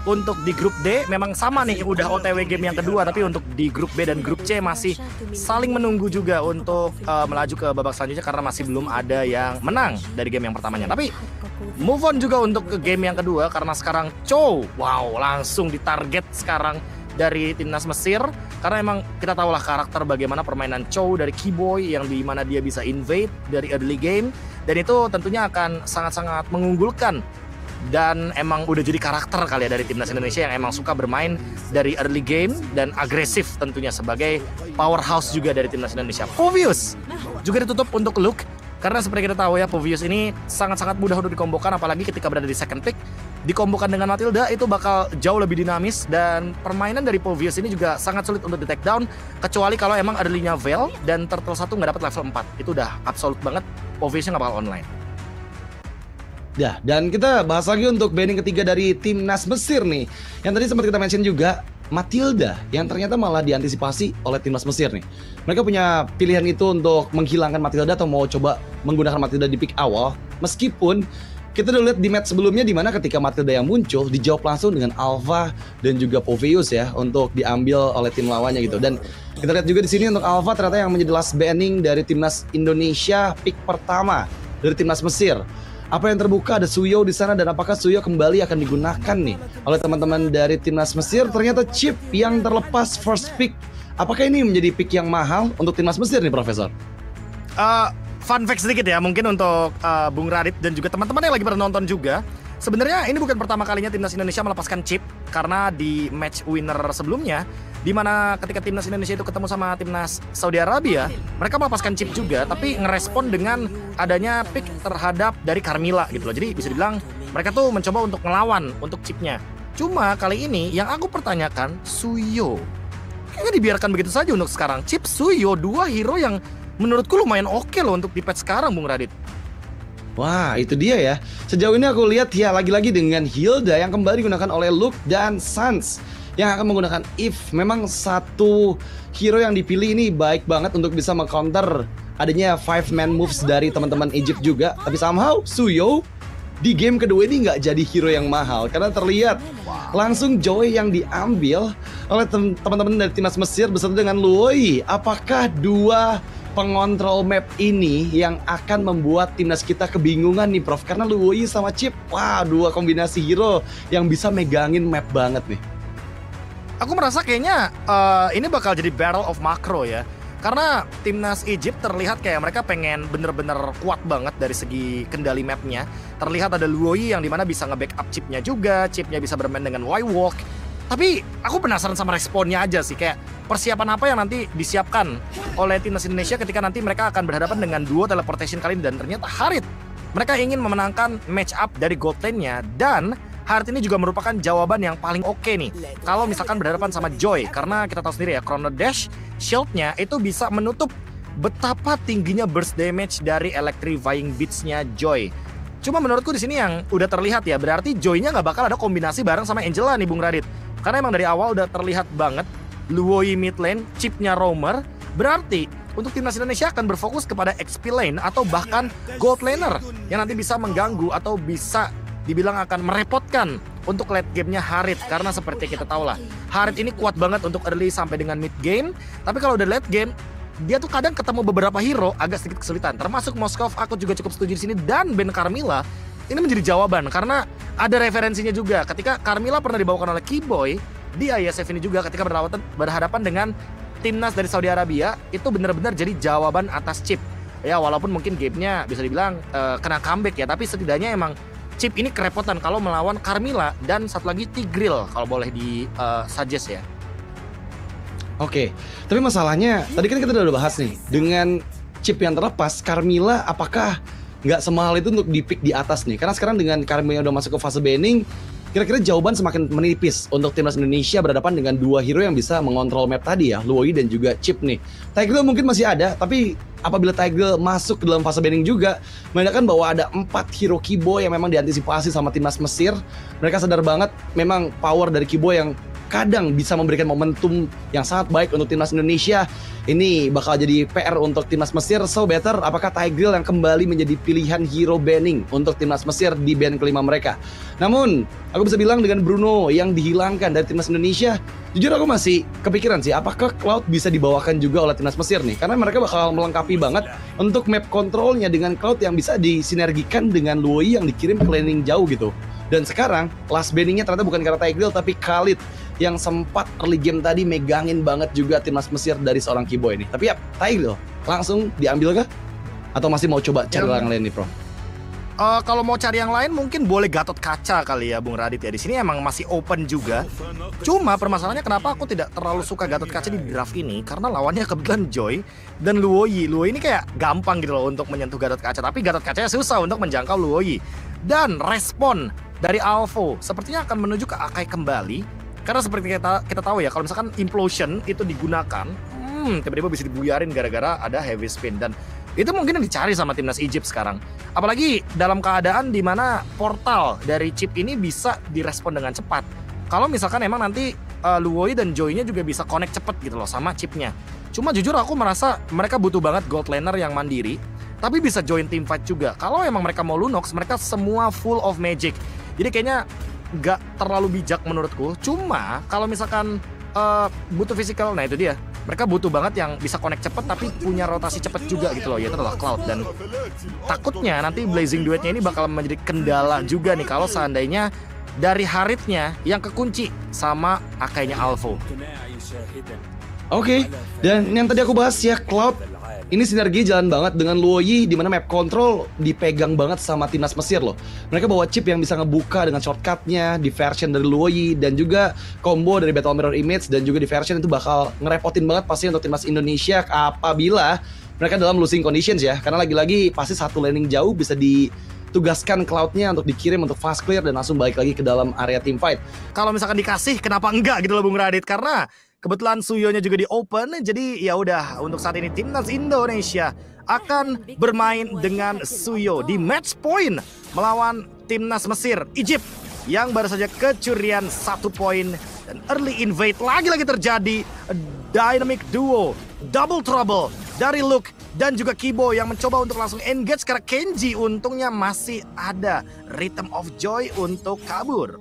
untuk di grup D memang sama nih, udah OTW game yang kedua, tapi untuk di grup B dan grup C masih saling menunggu juga untuk melaju ke babak selanjutnya karena masih belum ada yang menang dari game yang pertamanya. Tapi move on juga untuk ke game yang kedua karena sekarang Chow, wow, langsung ditarget sekarang dari timnas Mesir karena emang kita tahulah karakter bagaimana permainan Chow dari Keyboy yang dimana dia bisa invade dari early game dan itu tentunya akan sangat-sangat mengunggulkan. Dan emang udah jadi karakter kali ya dari timnas Indonesia yang emang suka bermain dari early game dan agresif tentunya sebagai powerhouse juga dari timnas Indonesia. Povius juga ditutup untuk Luke karena seperti kita tahu ya, Povius ini sangat-sangat mudah untuk dikombokan, apalagi ketika berada di second pick. Dikombokan dengan Matilda itu bakal jauh lebih dinamis dan permainan dari Povius ini juga sangat sulit untuk di take down kecuali kalau emang early-nya Veil dan Turtle 1 nggak dapat level 4. Itu udah absolut banget, Poviusnya nggak bakal online. Ya, dan kita bahas lagi untuk banning ketiga dari timnas Mesir nih. Yang tadi sempat kita mention juga, Matilda yang ternyata malah diantisipasi oleh timnas Mesir nih. Mereka punya pilihan itu untuk menghilangkan Matilda atau mau coba menggunakan Matilda di pick awal. Meskipun kita udah lihat di match sebelumnya di mana ketika Matilda yang muncul dijawab langsung dengan Alpha dan juga Povius ya untuk diambil oleh tim lawannya gitu. Dan kita lihat juga di sini untuk Alpha ternyata yang menjadi last banning dari timnas Indonesia pick pertama dari timnas Mesir. Apa yang terbuka, ada Suyo di sana, dan apakah Suyo kembali akan digunakan nih oleh teman-teman dari timnas Mesir? Ternyata chip yang terlepas first pick. Apakah ini menjadi pick yang mahal untuk timnas Mesir nih, Profesor? Fun fact sedikit ya, mungkin untuk Bung Radit dan juga teman-teman yang lagi pada nonton juga. Sebenarnya ini bukan pertama kalinya timnas Indonesia melepaskan chip, karena di match winner sebelumnya, di mana ketika timnas Indonesia itu ketemu sama timnas Saudi Arabia, mereka melepaskan chip juga, tapi ngerespon dengan adanya pick terhadap dari Carmilla gitu loh. Jadi bisa dibilang mereka tuh mencoba untuk ngelawan untuk chipnya. Cuma kali ini yang aku pertanyakan, Suyo kayaknya dibiarkan begitu saja untuk sekarang. Chip Suyo, dua hero yang menurutku lumayan oke loh untuk di patch sekarang, Bung Radit. Wah, itu dia ya. Sejauh ini aku lihat ya lagi-lagi dengan Hilda yang kembali digunakan oleh Luke dan Sans yang akan menggunakan Eve. Memang satu hero yang dipilih ini baik banget untuk bisa meng-counter adanya 5-man moves dari teman-teman Egypt juga. Tapi somehow Suyo di game kedua ini nggak jadi hero yang mahal karena terlihat langsung Joy yang diambil oleh teman-teman dari timnas Mesir beserta dengan Luoyi. Apakah dua pengontrol map ini yang akan membuat timnas kita kebingungan nih, Prof? Karena Luoyi sama Chip, wah, dua kombinasi hero yang bisa megangin map banget nih. Aku merasa kayaknya ini bakal jadi battle of macro ya. Karena timnas Egypt terlihat kayak mereka pengen bener-bener kuat banget dari segi kendali mapnya. Terlihat ada Luoyi yang dimana bisa nge-backup chipnya juga, chipnya bisa bermain dengan Y-Walk. Tapi aku penasaran sama responnya aja sih, kayak persiapan apa yang nanti disiapkan oleh timnas Indonesia ketika nanti mereka akan berhadapan dengan duo teleportation kali ini. Dan ternyata Harit, mereka ingin memenangkan match up dari gold lane-nya, dan Harit ini juga merupakan jawaban yang paling oke nih kalau misalkan berhadapan sama Joy, karena kita tahu sendiri ya, Chrono Dash shield-nya itu bisa menutup betapa tingginya burst damage dari electrifying beats-nya Joy. Cuma menurutku di sini yang udah terlihat ya, berarti Joy-nya nggak bakal ada kombinasi bareng sama Angela nih, Bung Radit. Karena emang dari awal udah terlihat banget Luoyi mid lane, chipnya Roamer. Berarti untuk timnas Indonesia akan berfokus kepada XP lane atau bahkan gold laner yang nanti bisa mengganggu atau bisa dibilang akan merepotkan untuk late game-nya Harit. Karena seperti kita tahu lah, Harit ini kuat banget untuk early sampai dengan mid game. Tapi kalau udah late game, dia tuh kadang ketemu beberapa hero agak sedikit kesulitan. Termasuk Moskov, aku juga cukup setuju di sini, dan Ben Carmilla ini menjadi jawaban karena ada referensinya juga. Ketika Carmilla pernah dibawakan oleh Keyboy di ISF ini juga, ketika berhadapan dengan timnas dari Saudi Arabia, itu benar-benar jadi jawaban atas chip. Ya walaupun mungkin gamenya bisa dibilang kena comeback ya, tapi setidaknya emang chip ini kerepotan kalau melawan Carmilla dan satu lagi Tigreal kalau boleh di suggest ya. Oke, tapi masalahnya tadi kan kita udah bahas nih, dengan chip yang terlepas, Carmilla apakah nggak semahal itu untuk di-pick di atas nih? Karena sekarang dengan Carmilla udah masuk ke fase banning, kira-kira jawaban semakin menipis untuk timnas Indonesia berhadapan dengan dua hero yang bisa mengontrol map tadi ya, Luoyi dan juga Chip nih. Tigreal mungkin masih ada, tapi apabila Tigreal masuk ke dalam fase banning juga, menandakan bahwa ada 4 hero Keyboy yang memang diantisipasi sama timnas Mesir. Mereka sadar banget memang power dari Keyboy yang kadang bisa memberikan momentum yang sangat baik untuk timnas Indonesia. Ini bakal jadi PR untuk timnas Mesir. So better, apakah Tigreal yang kembali menjadi pilihan hero banning untuk timnas Mesir di band kelima mereka? Namun, aku bisa bilang dengan Bruno yang dihilangkan dari timnas Indonesia, jujur aku masih kepikiran sih, apakah Cloud bisa dibawakan juga oleh timnas Mesir nih? Karena mereka bakal melengkapi banget untuk map kontrolnya dengan Cloud yang bisa disinergikan dengan Luoyi yang dikirim ke laning jauh gitu. Dan sekarang, last banningnya ternyata bukan karena Tigreal, tapi Khalid yang sempat early game tadi megangin banget juga timnas Mesir dari seorang Kiboy ini. Tapi ya, Tigreal langsung diambil kah? Atau masih mau coba cari orang lain nih, Bro? Kalau mau cari yang lain mungkin boleh Gatot Kaca kali ya, Bung Radit ya. Di sini emang masih open juga. Cuma permasalahannya kenapa aku tidak terlalu suka Gatot Kaca di draft ini, karena lawannya kebetulan Joy dan Luoyi. Luoyi ini kayak gampang gitu loh untuk menyentuh Gatot Kaca, tapi Gatot Kacanya susah untuk menjangkau Luoyi. Dan respon dari Alvo sepertinya akan menuju ke Akai kembali. Karena seperti kita tahu ya, kalau misalkan Implosion itu digunakan, tiba-tiba bisa dibuyarin gara-gara ada heavy spin. Dan itu mungkin yang dicari sama timnas Egypt sekarang. Apalagi dalam keadaan dimana portal dari chip ini bisa direspon dengan cepat. Kalau misalkan emang nanti Luoyi dan Joy-nya juga bisa connect cepet gitu loh sama chipnya. Cuma jujur aku merasa mereka butuh banget gold laner yang mandiri, tapi bisa join team fight juga. Kalau emang mereka mau Lunox, mereka semua full of magic. Jadi kayaknya nggak terlalu bijak menurutku. Cuma kalau misalkan butuh physical, nah itu dia. Mereka butuh banget yang bisa connect cepet tapi punya rotasi cepet juga gitu loh. Yaitu adalah Cloud. Dan takutnya nanti Blazing Duetnya ini bakal menjadi kendala juga nih kalau seandainya dari Harithnya yang kekunci sama Akainya Alvo. Oke, dan yang tadi aku bahas ya, Cloud ini sinergi jalan banget dengan Luoyi, di mana map control dipegang banget sama timnas Mesir loh. Mereka bawa chip yang bisa ngebuka dengan shortcutnya di version dari Luoyi, dan juga combo dari Battle Mirror Image, dan juga di version itu bakal ngerepotin banget pasti untuk timnas Indonesia apabila mereka dalam losing conditions ya. Karena lagi-lagi pasti satu laning jauh bisa ditugaskan Cloud-nya untuk dikirim untuk fast clear dan langsung balik lagi ke dalam area team fight. Kalau misalkan dikasih, kenapa enggak gitu loh Bung Radit? Karena kebetulan Suyonya juga di open, jadi ya udah untuk saat ini timnas Indonesia akan bermain dengan Suyo di match point melawan timnas Mesir, Egypt yang baru saja kecurian 1 poin dan early invade lagi-lagi terjadi. Dynamic duo, double trouble dari Luke dan juga Kibo yang mencoba untuk langsung engage karena Kenji untungnya masih ada Rhythm of Joy untuk kabur.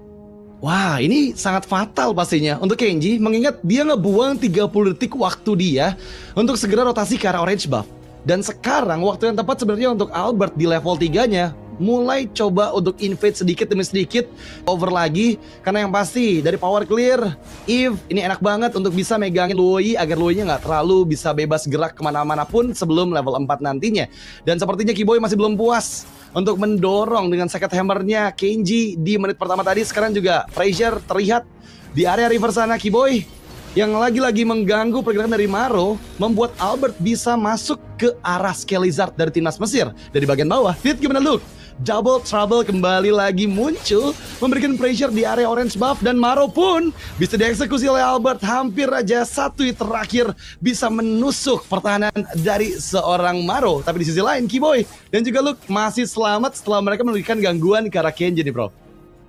Wah, ini sangat fatal pastinya untuk Kenji, mengingat dia ngebuang 30 detik waktu dia untuk segera rotasi ke arah orange buff. Dan sekarang waktu yang tepat sebenarnya untuk Albert di level 3-nya mulai coba untuk invade sedikit demi sedikit, over lagi, karena yang pasti dari power clear, Eve ini enak banget untuk bisa megangin Luoyi agar Luoyi-nya nggak terlalu bisa bebas gerak kemana-mana pun sebelum level 4 nantinya. Dan sepertinya Kiboy masih belum puas untuk mendorong dengan second hammernya Kenji di menit pertama tadi. Sekarang juga pressure terlihat di area river sana. Kiboy yang lagi-lagi mengganggu pergerakan dari Maro membuat Albert bisa masuk ke arah Skelizard dari timnas Mesir. Dari bagian bawah, Fit gimana Luke? Double trouble kembali lagi muncul, memberikan pressure di area orange buff, dan Maro pun bisa dieksekusi oleh Albert. Hampir aja satu hit terakhir bisa menusuk pertahanan dari seorang Maro. Tapi di sisi lain Kiboy dan juga Luke masih selamat setelah mereka memberikan gangguan ke arah Kenji nih bro.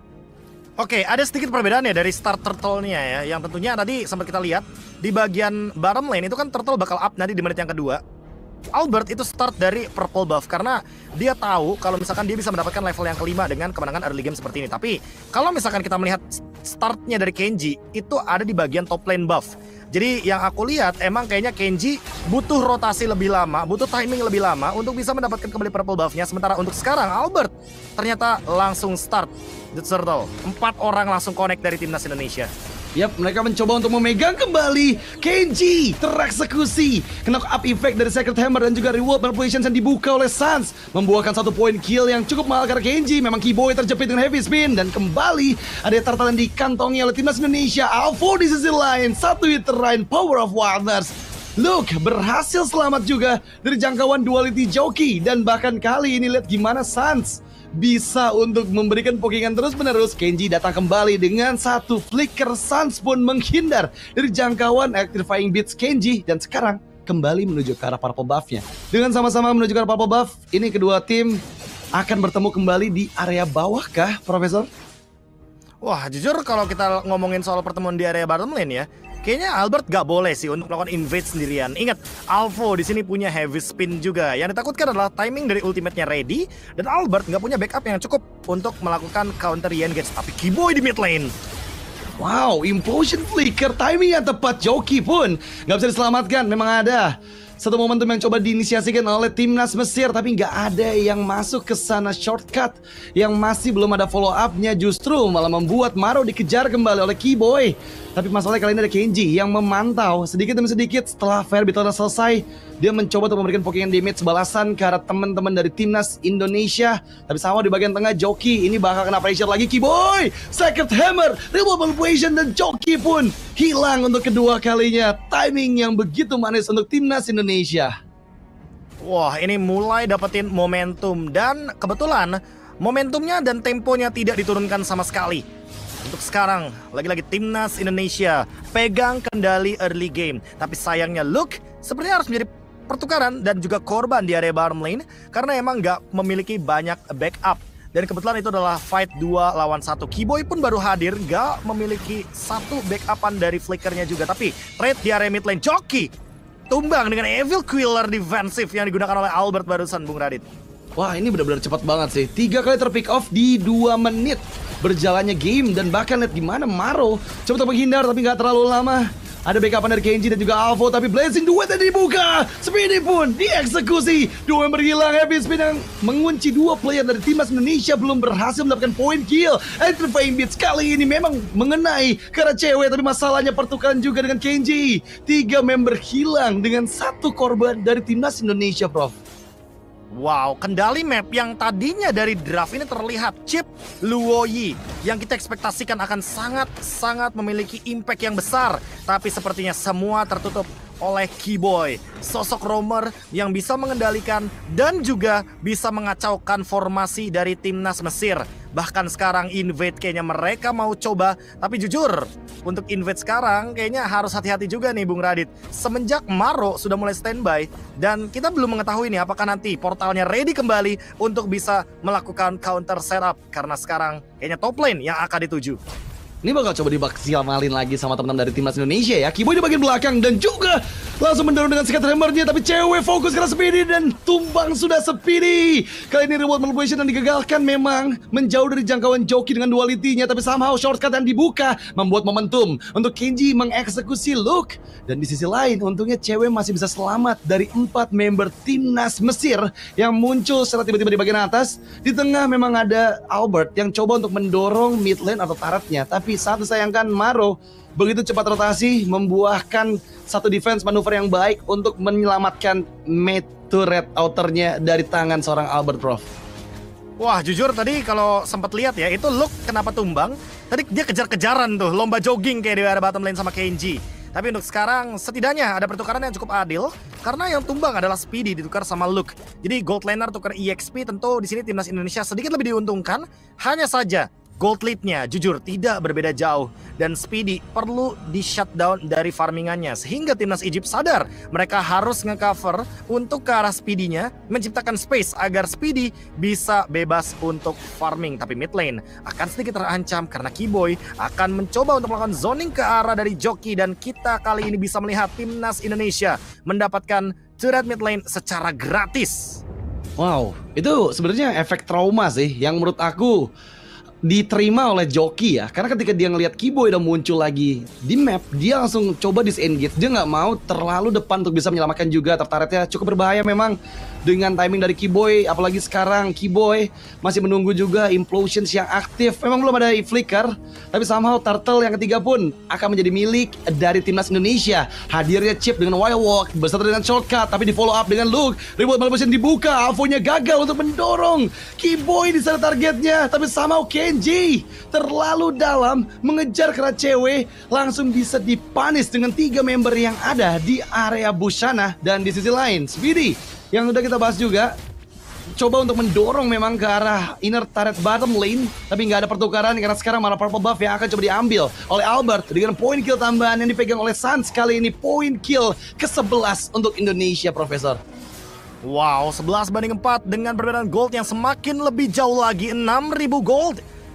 Oke, ada sedikit perbedaan ya dari start turtle-nya ya. Yang tentunya tadi sempat kita lihat di bagian bottom lane itu kan turtle bakal up nanti di menit yang kedua. Albert itu start dari purple buff karena dia tahu kalau misalkan dia bisa mendapatkan level yang kelima dengan kemenangan early game seperti ini. Tapi kalau misalkan kita melihat startnya dari Kenji itu ada di bagian top lane buff. Jadi yang aku lihat emang kayaknya Kenji butuh rotasi lebih lama, butuh timing lebih lama untuk bisa mendapatkan kembali purple buffnya. Sementara untuk sekarang Albert ternyata langsung start The Turtle. 4 orang langsung connect dari timnas Indonesia. Yap, mereka mencoba untuk memegang kembali. Kenji tereksekusi. Knock up effect dari Sacred Hammer dan juga reward manipulations yang dibuka oleh Sans membuahkan 1 poin kill yang cukup mahal karena Kenji memang Kiboy terjepit dengan heavy spin. Dan kembali ada tartalan dikantongi oleh timnas Indonesia. Alvo di sisi lain, 1 hit terrain Power of Wildness. Luke berhasil selamat juga dari jangkauan duality jockey. Dan bahkan kali ini lihat gimana Sans bisa untuk memberikan pokingan terus-menerus. Kenji datang kembali dengan 1 flicker. Sans pun menghindar dari jangkauan electrifying beats Kenji. Dan sekarang kembali menuju ke arah purple buff-nya. Dengan sama-sama menuju ke arah purple buff, ini kedua tim akan bertemu kembali di area bawah kah, Profesor? Wah, jujur kalau kita ngomongin soal pertemuan di area bottom lane ya, kayaknya Albert gak boleh sih untuk melakukan invade sendirian. Ingat, Alvo di sini punya heavy spin juga. Yang ditakutkan adalah timing dari ultimate-nya ready, dan Albert nggak punya backup yang cukup untuk melakukan counter re-engage. Tapi Kiboy di mid lane. Wow, implosion flicker, timing yang tepat. Joki pun nggak bisa diselamatkan. Memang ada satu momentum yang coba diinisiasikan oleh timnas Mesir, tapi nggak ada yang masuk ke sana. Shortcut yang masih belum ada follow up-nya justru malah membuat Maro dikejar kembali oleh Kiboy. Tapi masalahnya kali ini ada Kenji yang memantau sedikit demi sedikit. Setelah Fair Battle selesai, dia mencoba untuk memberikan poking damage balasan ke arah teman-teman dari timnas Indonesia. Tapi sama di bagian tengah Joki ini bakal kena pressure lagi. Kiboy, Sacred Hammer, Removal Equation, dan Joki pun hilang untuk kedua kalinya. Timing yang begitu manis untuk timnas Indonesia. Wah, ini mulai dapetin momentum, dan kebetulan momentumnya dan temponya tidak diturunkan sama sekali. Untuk sekarang, lagi-lagi timnas Indonesia pegang kendali early game. Tapi sayangnya Luke sepertinya harus menjadi pertukaran dan juga korban di area bottom lane, karena emang nggak memiliki banyak backup. Dan kebetulan itu adalah fight 2 lawan 1. Kiboy pun baru hadir, nggak memiliki satu backupan dari flickernya juga. Tapi trade di area mid lane, Joki tumbang dengan Evil Quiller defensif yang digunakan oleh Albert barusan, Bung Radit. Wah, ini benar-benar cepat banget sih. 3 kali terpick off di 2 menit berjalannya game. Dan bahkan lihat gimana Maro coba untuk menghindar tapi nggak terlalu lama. Ada backupan dari Kenji dan juga Alvo, tapi Blazing Duet yang dibuka. Speedy pun dieksekusi. 2 member hilang. Heavy Spin yang mengunci 2 player dari timnas Indonesia belum berhasil mendapatkan point kill. Enter Fame Beats kali ini memang mengenai ke arah cewek, tapi masalahnya pertukaran juga dengan Kenji. 3 member hilang dengan 1 korban dari timnas Indonesia, Prof. Wow, kendali map yang tadinya dari draft ini terlihat Chip Luoyi yang kita ekspektasikan akan sangat-sangat memiliki impact yang besar. Tapi sepertinya semua tertutup oleh Kiboy, sosok roamer yang bisa mengendalikan dan juga bisa mengacaukan formasi dari timnas Mesir. Bahkan sekarang invade kayaknya mereka mau coba, tapi jujur untuk invade sekarang kayaknya harus hati-hati juga nih Bung Radit. Semenjak Maro sudah mulai standby dan kita belum mengetahui nih apakah nanti portalnya ready kembali untuk bisa melakukan counter setup, karena sekarang kayaknya top lane yang akan dituju. Ini bakal coba dibaksiamalin lagi sama teman-teman dari timnas Indonesia ya. Kiboy di bagian belakang dan juga langsung mendorong dengan Scatter Hammer-nya, tapi cewek fokus karena Speedy dan tumbang sudah Speedy. Kali ini Reward Manipulation yang digagalkan memang menjauh dari jangkauan Joki dengan duality-nya, tapi somehow shortcut yang dibuka membuat momentum untuk Kenji mengeksekusi Luke. Dan di sisi lain untungnya cewek masih bisa selamat dari 4 member timnas Mesir yang muncul secara tiba-tiba di bagian atas. Di tengah memang ada Albert yang coba untuk mendorong mid lane atau turretnya, tapi saat disayangkan Maro begitu cepat rotasi membuahkan satu defense manuver yang baik untuk menyelamatkan mid turret outernya dari tangan seorang Albert, Prof. Wah, jujur tadi kalau sempat lihat ya, itu Luke kenapa tumbang? Tadi dia kejar-kejaran tuh, lomba jogging kayak di area bottom lane sama Kenji. Tapi untuk sekarang setidaknya ada pertukaran yang cukup adil, karena yang tumbang adalah Speedy ditukar sama Luke. Jadi gold laner tukar EXP, tentu di sini timnas Indonesia sedikit lebih diuntungkan. Hanya saja gold lead-nya jujur tidak berbeda jauh, dan Speedy perlu di shutdown dari farmingannya, sehingga timnas Egypt sadar mereka harus ngecover untuk ke arah Speedy-nya, menciptakan space agar Speedy bisa bebas untuk farming. Tapi mid lane akan sedikit terancam karena Kiboy akan mencoba untuk melakukan zoning ke arah dari Joki, dan kita kali ini bisa melihat timnas Indonesia mendapatkan turret mid lane secara gratis. Wow, itu sebenarnya efek trauma sih yang menurut aku diterima oleh Joki ya, karena ketika dia ngelihat Kiboy udah muncul lagi di map, dia langsung coba disengage. Dia nggak mau terlalu depan untuk bisa menyelamatkan juga. Tertaretnya cukup berbahaya memang dengan timing dari Kiboy, apalagi sekarang Kiboy masih menunggu juga implosions yang aktif. Memang belum ada flicker, tapi somehow turtle yang ketiga pun akan menjadi milik dari timnas Indonesia. Hadirnya Chip dengan wild walk beserta dengan shortcut, tapi di follow up dengan Luke. Reward Manipulation dibuka, Alvo-nya gagal untuk mendorong Kiboy di sana targetnya, tapi somehow Kenji terlalu dalam mengejar kera cewek, langsung bisa dipanis dengan 3 member yang ada di area busana. Dan di sisi lain Speedy yang udah kita bahas juga coba untuk mendorong memang ke arah inner turret bottom lane, tapi nggak ada pertukaran karena sekarang malah purple buff yang akan coba diambil oleh Albert dengan point kill tambahan yang dipegang oleh Sans. Kali ini point kill ke-11 untuk Indonesia, Profesor. Wow, 11 banding 4 dengan perbedaan gold yang semakin lebih jauh lagi, 6.000 gold.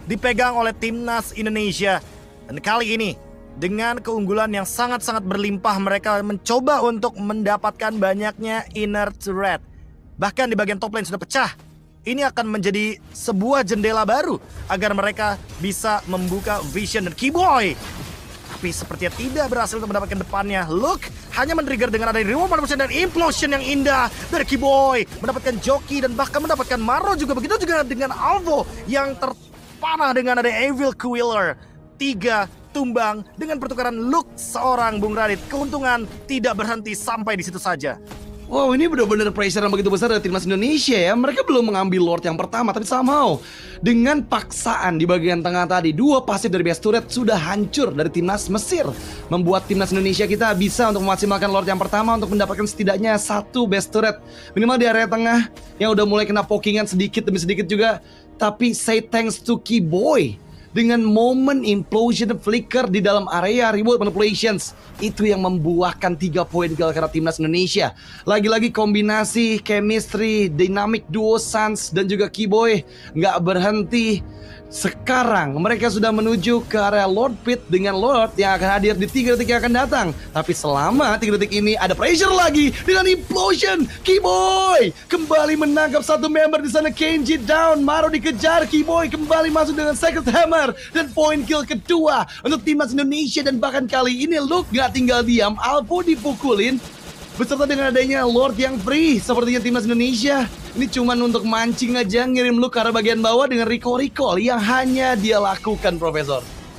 dipegang oleh timnas Indonesia. Dan kali ini dengan keunggulan yang sangat-sangat berlimpah, mereka mencoba untuk mendapatkan banyaknya inner turret. Bahkan di bagian top lane sudah pecah. Ini akan menjadi sebuah jendela baru agar mereka bisa membuka vision dan Keyboy. Tapi sepertinya tidak berhasil untuk mendapatkan depannya. Look, hanya men-trigger dengan adanya reward dan implosion yang indah dari Keyboy. Mendapatkan joki dan bahkan mendapatkan Maro juga. Begitu juga dengan Alvo yang terpanah dengan ada Evil Queller. 3 tumbang dengan pertukaran look seorang Bung Radit. Keuntungan tidak berhenti sampai di situ saja. Wow, ini benar-benar pressure yang begitu besar dari timnas Indonesia ya. Mereka belum mengambil Lord yang pertama, tapi somehow dengan paksaan di bagian tengah tadi, 2 pasif dari base turret sudah hancur dari timnas Mesir. Membuat timnas Indonesia kita bisa untuk memaksimalkan Lord yang pertama untuk mendapatkan setidaknya 1 base turret. Minimal di area tengah yang udah mulai kena pokingan sedikit demi sedikit juga. Tapi say thanks to Keyboy. Dengan momen implosion flicker di dalam area reward manipulations, itu yang membuahkan 3 poin kill karena timnas Indonesia. Lagi-lagi kombinasi chemistry, dynamic duo Suns dan juga Keyboy nggak berhenti. Sekarang mereka sudah menuju ke area Lord Pit dengan Lord yang akan hadir di 3 detik yang akan datang. Tapi selama 3 detik ini ada pressure lagi dengan implosion. Keyboy kembali menangkap 1 member di sana. Kenji down, Maro dikejar. Keyboy kembali masuk dengan second hammer dan point kill kedua untuk timnas Indonesia. Dan bahkan kali ini Luke gak tinggal diam, Alvo dipukulin beserta dengan adanya Lord yang free. Sepertinya timnas Indonesia ini cuman untuk mancing aja, ngirim Luke ke arah bagian bawah dengan recall yang hanya dia lakukan, Profesor.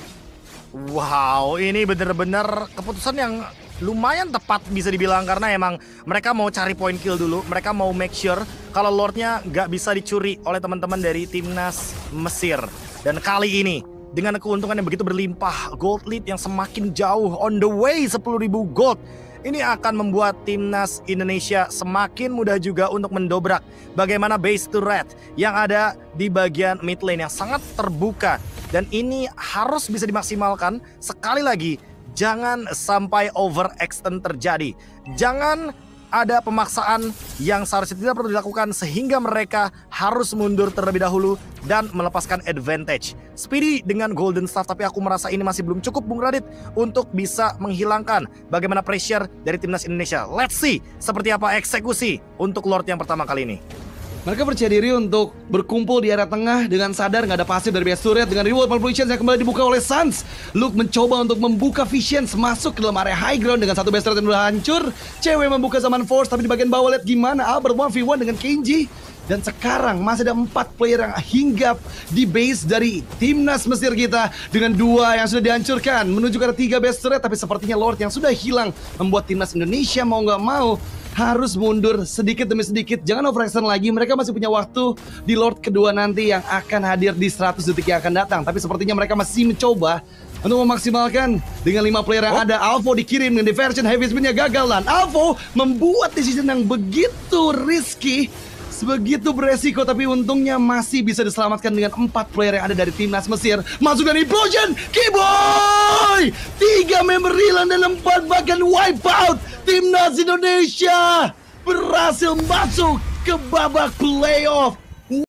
Wow, ini bener-bener keputusan yang lumayan tepat bisa dibilang. Karena emang mereka mau cari point kill dulu. Mereka mau make sure kalau Lordnya nggak bisa dicuri oleh teman-teman dari timnas Mesir. Dan kali ini dengan keuntungan yang begitu berlimpah, gold lead yang semakin jauh, on the way 10.000 gold, ini akan membuat timnas Indonesia semakin mudah juga untuk mendobrak bagaimana base turret yang ada di bagian mid lane yang sangat terbuka. Dan ini harus bisa dimaksimalkan. Sekali lagi, jangan sampai overextend terjadi. Jangan ada pemaksaan yang seharusnya tidak perlu dilakukan sehingga mereka harus mundur terlebih dahulu dan melepaskan advantage. Speedy dengan Golden Staff, tapi aku merasa ini masih belum cukup, Bung Radit, untuk bisa menghilangkan bagaimana pressure dari timnas Indonesia. Let's see seperti apa eksekusi untuk Lord yang pertama kali ini. Mereka percaya diri untuk berkumpul di area tengah dengan sadar nggak ada pasif dari base turret dengan reward manipulations yang kembali dibuka oleh Suns. Luke mencoba untuk membuka visions masuk ke dalam area high ground dengan 1 base turret yang udah hancur. Cewek membuka zaman force, tapi di bagian bawah lihat gimana Albert 1v1 dengan Kenji. Dan sekarang masih ada 4 player yang hinggap di base dari timnas Mesir kita dengan 2 yang sudah dihancurkan menuju ke arah 3 base turret. Tapi sepertinya Lord yang sudah hilang membuat timnas Indonesia mau nggak mau harus mundur sedikit demi sedikit. Jangan overextend lagi, mereka masih punya waktu di Lord kedua nanti yang akan hadir di 100 detik yang akan datang. Tapi sepertinya mereka masih mencoba untuk memaksimalkan dengan 5 player yang ada. Alvo dikirim dengan diversion, heavy spinnya gagal. Dan Alvo membuat decision yang begitu risky, begitu beresiko, tapi untungnya masih bisa diselamatkan dengan 4 player yang ada dari timnas Mesir. Masuk dari implosion, Keyboy! 3 member Rilan dan 4 bahkan wipe out. Timnas Indonesia berhasil masuk ke babak playoff.